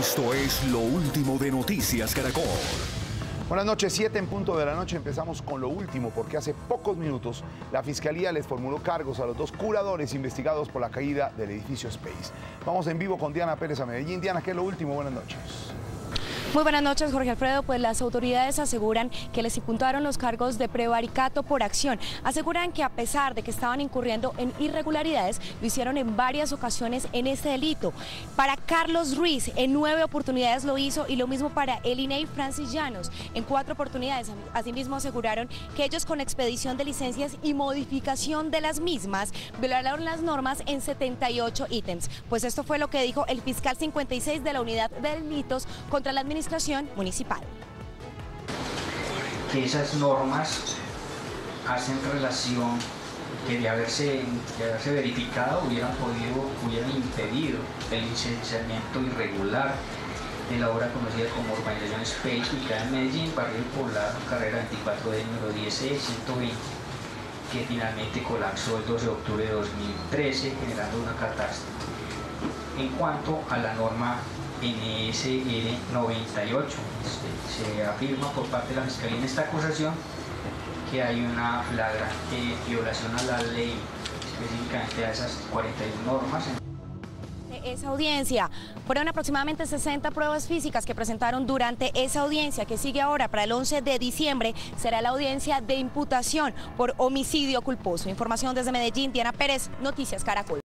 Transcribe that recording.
Esto es lo último de Noticias Caracol. Buenas noches, 7 en punto de la noche. Empezamos con lo último porque hace pocos minutos la Fiscalía les formuló cargos a los dos curadores investigados por la caída del edificio Space. Vamos en vivo con Diana Pérez a Medellín. Diana, ¿qué es lo último? Buenas noches. Muy buenas noches, Jorge Alfredo. Pues las autoridades aseguran que les imputaron los cargos de prevaricato por acción. Aseguran que a pesar de que estaban incurriendo en irregularidades, lo hicieron en varias ocasiones en este delito. Para Carlos Ruiz, en 9 oportunidades lo hizo, y lo mismo para Elinei Francis Llanos, en 4 oportunidades. Asimismo aseguraron que ellos, con expedición de licencias y modificación de las mismas, violaron las normas en 78 ítems. Pues esto fue lo que dijo el fiscal 56 de la Unidad de Delitos contra la Administración Municipal. Que esas normas hacen relación que de haberse verificado hubieran impedido el licenciamiento irregular de la obra conocida como Urbanización Space, ubicada en Medellín, barrio Poblado, carrera 24D, número 10E120, que finalmente colapsó el 12 de octubre de 2013, generando una catástrofe. En cuanto a la norma NSR 98, se afirma por parte de la Fiscalía en esta acusación que hay una flagrante violación a la ley, específicamente a esas 41 normas. Esa audiencia fueron aproximadamente 60 pruebas físicas que presentaron durante esa audiencia, que sigue ahora para el 11 de diciembre. Será la audiencia de imputación por homicidio culposo. Información desde Medellín, Diana Pérez, Noticias Caracol.